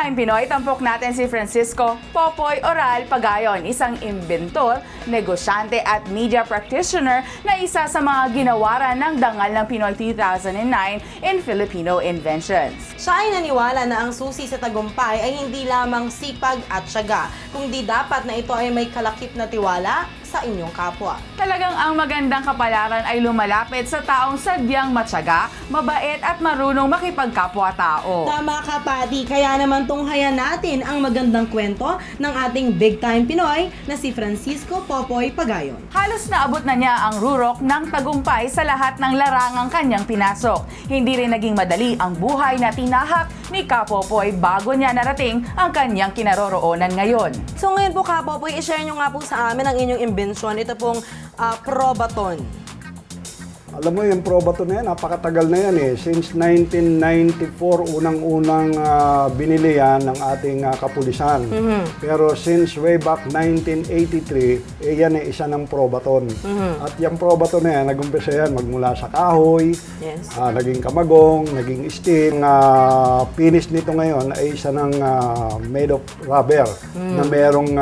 Time Pinoy, tampok natin si Francisco Popoy Pagayon, isang inventor, negosyante at media practitioner na isa sa mga ginawaran ng dangal ng Pinoy 2009 in Filipino Inventions. Siya ay naniwala na ang susi sa tagumpay ay hindi lamang sipag at tiyaga, kundi dapat na ito ay may kalakip na tiwala sa inyong kapwa. Talagang ang magandang kapalaran ay lumalapit sa taong sadyang matyaga, mabait at marunong makipagkapwa-tao. Tama ka, Pati. Kaya naman tunghayan natin ang magandang kwento ng ating Big Time Pinoy na si Francisco Popoy Pagayon. Halos naabot na niya ang rurok ng tagumpay sa lahat ng larangang kanyang pinasok. Hindi rin naging madali ang buhay na tinahak ni Kapopoy bago niya narating ang kanyang kinaroroonan ngayon. So ngayon po, Kapopoy, i-share nyo nga po sa amin ang inyong imbensyon. Ito pong Probaton. Alam mo, yung Probaton na yan, napakatagal na yan eh. Since 1994, unang-unang binili yan ng ating kapulisan. Pero since way back 1983, yan ay isa ng Probaton. At yung Probaton na yan, nag-umpisa yan magmula sa kahoy, naging kamagong, naging steel. Finish nito ngayon ay isa ng made of rubber na merong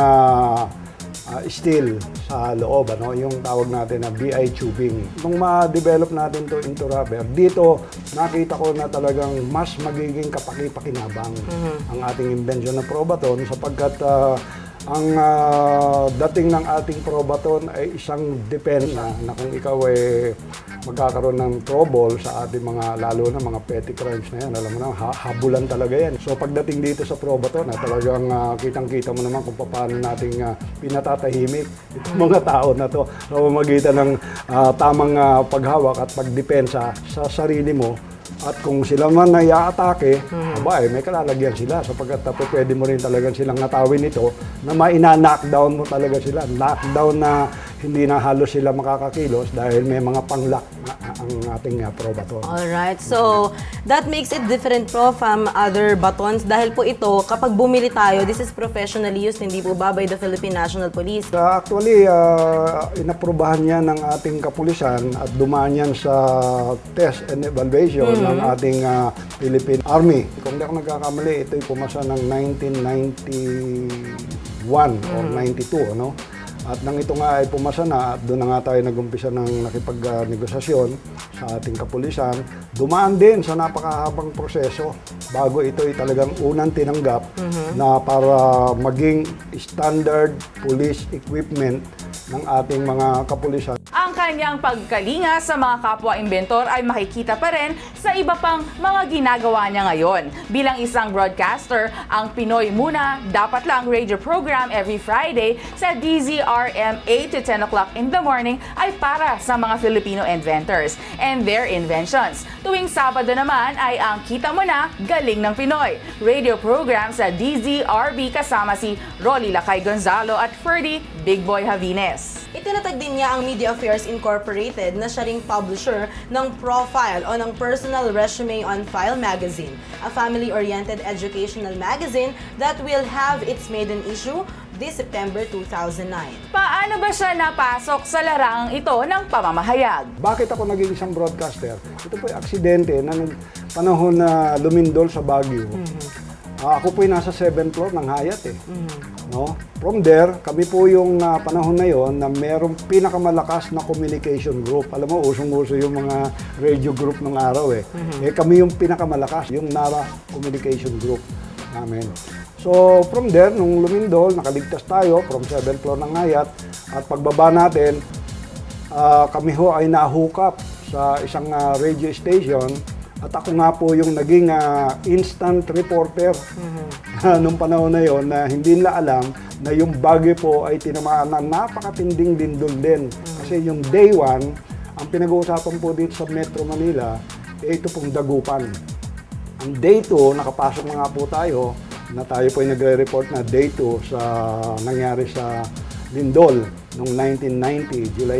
steel sa loob, ano? Yung tawag natin na BI tubing. Nung ma-develop natin to into rubber, dito nakita ko na talagang mas magiging kapaki-pakinabang ang ating invention na Probaton sapagkat ang dating ng ating Probaton ay isang depensa na kung ikaw ay magkakaroon ng trouble sa ating mga, lalo na mga petty crimes na yan, alam mo na, habulan talaga yan. So pagdating dito sa Probaton, talagang kitang-kita mo naman kung paano nating pinatatahimik itong mga tao na to sa pamamagitan ng tamang paghawak at pagdepensa sa sarili mo. At kung sila man ay aatake, may kalalagyan sila sapagkat pwede mo rin talagang silang natawin ito na maina-knockdown mo talaga sila. Knockdown na hindi na halos sila makakakilos dahil may mga panglock ang ating Probaton. Alright, so that makes it different po from other batons dahil po ito, kapag bumili tayo, this is professionally used, hindi po ba by the Philippine National Police? Actually, inaprobahan yan ng ating kapulisan at dumaan yan sa test and evaluation ng ating Philippine Army. Kung di ako nagkakamali, ito'y pumasa ng 1991 or 92, ano? At nang ito nga ay pumasa na, doon na nga tayo nag-umpisa ng nakipag-negosasyon sa ating kapulisan. Dumaan din sa napakahabang proseso bago ito ay talagang unang tinanggap na para maging standard police equipment ng ating mga kapulisan. Ang kanyang pagkalinga sa mga kapwa-inventor ay makikita pa rin sa iba pang mga ginagawa niya ngayon. Bilang isang broadcaster, ang Pinoy Muna Dapat Lang radio program every Friday sa DZRM 8 to 10 o'clock in the morning ay para sa mga Filipino inventors and their inventions. Tuwing Sabado naman ay ang Kita Mo Na, Galing ng Pinoy radio program sa DZRB kasama si Rolly Lakay Gonzalo at Ferdy Big Boy Javines. Itinatag din niya ang Media Affairs Incorporated na siya ring publisher ng Profile o ng Personal Resume on File magazine, a family-oriented educational magazine that will have its maiden issue this September 2009. Paano ba siya napasok sa larangang ito ng pamamahayag? Bakit ako naging isang broadcaster? Ito po ay aksidente na panahon na lumindol sa Baguio. Ako po ay nasa 7th floor ng Hyatt eh. No? From there, kami po yung panahon na yon na merong pinakamalakas na communication group. Alam mo, usong-uso yung mga radio group ng araw eh. Kami yung pinakamalakas, yung NARA communication group namin. So, from there, nung lumindol, nakaligtas tayo from 7th floor ng Hyatt. At pagbaba natin, kami ho ay nahukap sa isang radio station. At ako nga po yung naging instant reporter nung panahon na yon na hindi nila alam na yung Baguio po ay tinamaan na napakatinding lindol din. Kasi yung day 1, ang pinag-uusapan po dito sa Metro Manila, ito pong dagupan. Ang day 2, nakapasok na nga po tayo, na tayo po ay nagre-report na day 2 sa nangyari sa lindol noong 1990, July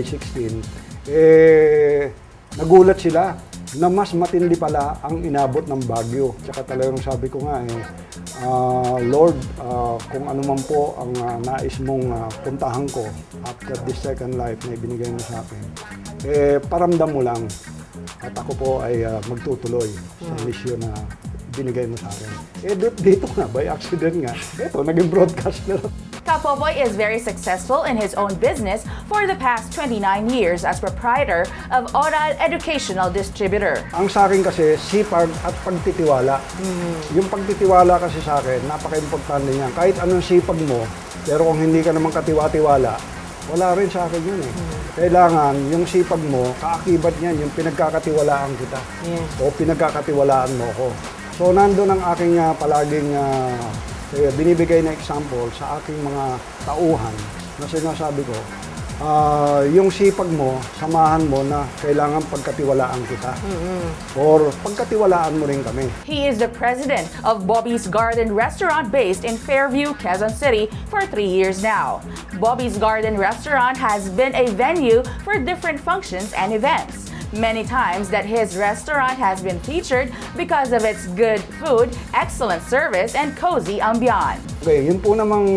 16. Nagulat sila na mas matindi pala ang inabot ng Baguio. Tsaka talagang sabi ko nga Lord, kung ano man po ang nais mong puntahan ko after this second life na ibinigay mo sa akin, paramdam mo lang at ako po ay magtutuloy sa misyon na binigay mo sa akin. Dito nga, by accident nga, ito, naging broadcaster. Popoy is very successful in his own business for the past 29 years as proprietor of Oral Educational Distributor. Ang sa akin kasi, sipag at pagtitiwala. Yung pagtitiwala kasi sa akin, napaka-importante niyan. Kahit anong sipag mo, pero kung hindi ka naman katiwa-tiwala, wala rin sa akin yun eh. Kailangan, yung sipag mo, kaakibat niyan, yung pinagkakatiwalaan kita. O pinagkakatiwalaan mo ko. So, nandun ang aking palaging binibigay na example sa aking mga tauhan na sinasabi ko, yung sipag mo, samahan mo na kailangan pagkatiwalaan kita. Or pagkatiwalaan mo rin kami. He is the president of Bobby's Garden Restaurant based in Fairview, Quezon City for 3 years now. Bobby's Garden Restaurant has been a venue for different functions and events. Many times that his restaurant has been featured because of its good food, excellent service, and cozy ambiance. Okay, yun po namang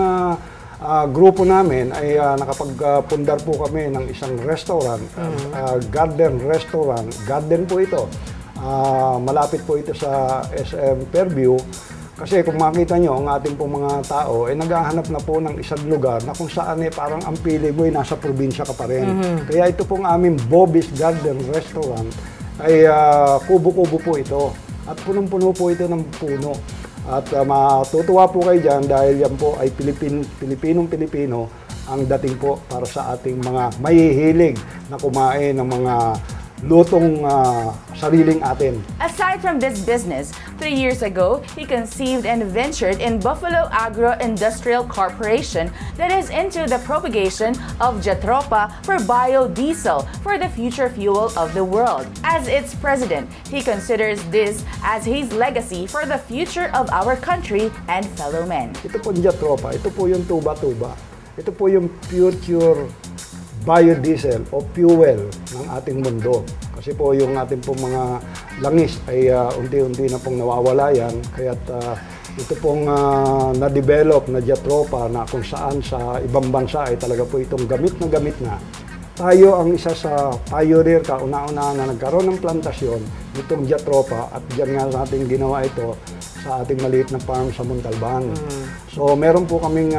grupo namin ay nakapagpundar po kami ng isang restaurant, garden restaurant. Garden po ito. Malapit po ito sa SM Fairview. Kasi kung makita nyo, ang ating pong mga tao ay naghahanap na po ng isang lugar na kung saan parang ang pili mo ay nasa probinsya ka pa rin. Kaya ito pong aming Bobby's Garden Restaurant ay kubo-kubo po ito. At punong-puno po ito ng puno. At matutuwa po kayo dyan dahil yan po ay Pilipinong-Pilipino ang dating po para sa ating mga mahihilig na kumain ng mga lutong sariling atin. Aside from this business, 3 years ago, he conceived and ventured in Buffalo Agro-Industrial Corporation that is into the propagation of Jatropa for biodiesel for the future fuel of the world. As its president, he considers this as his legacy for the future of our country and fellow men. Ito po yung Jatropa, ito po yung tuba-tuba. Ito po yung future biodiesel o fuel ng ating mundo. Kasi po yung ating pong mga langis ay unti-unti na pong nawawala yan. Kaya't ito pong na-develop na Jatropa na kung saan sa ibang bansa ay talaga po itong gamit na. Tayo ang isa sa pioneer kauna-una na nagkaroon ng plantasyon nitong Jatropa at diyan nga natin ginawa ito sa ating maliit na farm sa Montalban. So meron po kaming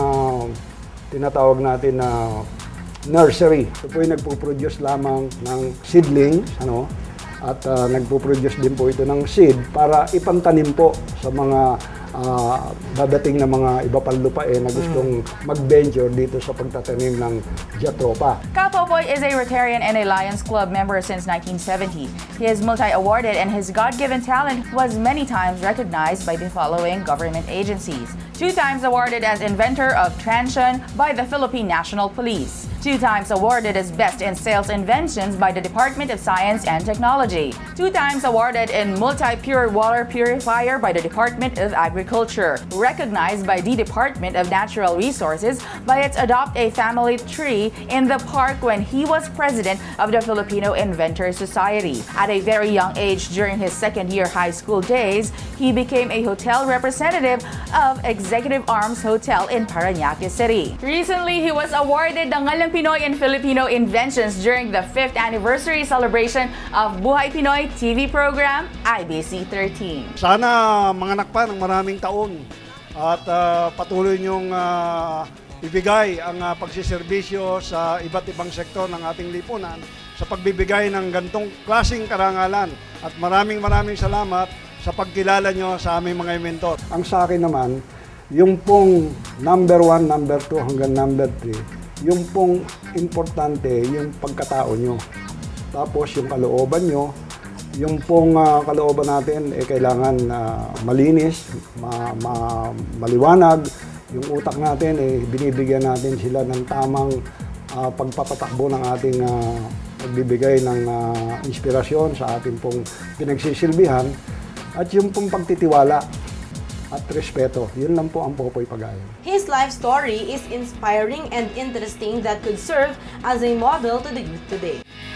tinatawag natin na nursery. Ito po yung nagpo-produce lamang ng seedlings, at nagpo-produce din po ito ng seed para ipantanim po sa mga dadating na mga iba pang lupain na gustong mag-venture dito sa pagtatanim ng Jatropa. Popoy is a Rotarian and a Lions Club member since 1970. He is multi-awarded and his God-given talent was many times recognized by the following government agencies. 2 times awarded as Inventor of Transsion by the Philippine National Police. 2 times awarded as Best in Sales Inventions by the Department of Science and Technology. 2 times awarded in Multi-Pure Water Purifier by the Department of Agriculture. Recognized by the Department of Natural Resources by its Adopt a Family Tree in the park when he was president of the Filipino Inventor Society. At a very young age during his second-year high school days, he became a hotel representative of Executive Arms Hotel in Parañaque City. Recently, he was awarded the Ngalang Pinoy and Filipino Inventions during the 5th anniversary celebration of Buhay Pinoy TV program, IBC 13. Sana manganak pa ng maraming taon at patuloy niyong ibigay ang pagsiservisyo sa iba't ibang sektor ng ating lipunan sa pagbibigay ng gantong klaseng karangalan. At maraming salamat sa pagkilala nyo sa aming mga inventor. Ang sa akin naman, yung pong number 1, number 2 hanggang number 3, yung pong importante, yung pagkatao nyo. Tapos yung kalooban nyo, yung pong kalooban natin kailangan malinis, maliwanag. Yung utak natin binibigyan natin sila ng tamang pagpapatakbo ng ating pagbibigay ng inspirasyon sa ating pong pinagsisilbihan at yung pong pagtitiwala at respeto. Yun lang po ang Popoy Pagayon. His life story is inspiring and interesting that could serve as a model to the youth today.